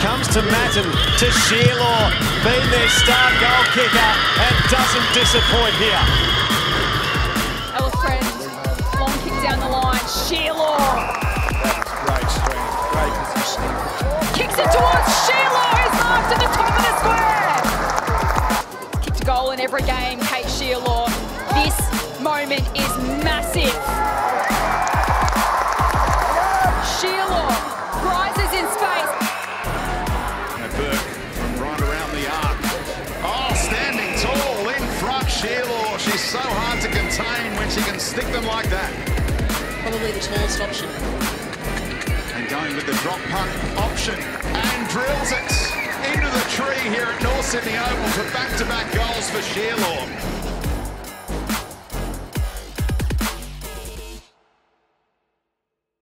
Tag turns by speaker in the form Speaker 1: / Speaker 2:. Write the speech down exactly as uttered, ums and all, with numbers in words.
Speaker 1: comes to Matten, to Shierlaw, been their star goal kicker and doesn't disappoint here.
Speaker 2: Ella friend, long kick down the line, Shierlaw.
Speaker 3: Great strength, great position.
Speaker 2: Kicks it towards Shierlaw, who's marked at the top of the square. Kicked a goal in every game, Kate Shierlaw. This moment is massive. Shierlaw rises in space.
Speaker 3: Now Burke right around the arc. Oh, standing tall in front, Shierlaw. She's so hard to contain when she can stick them like that.
Speaker 4: Probably the tallest option.
Speaker 3: And going with the drop punt option and drills it into the tree here at North Sydney Oval for back-to-back goals for Shierlaw.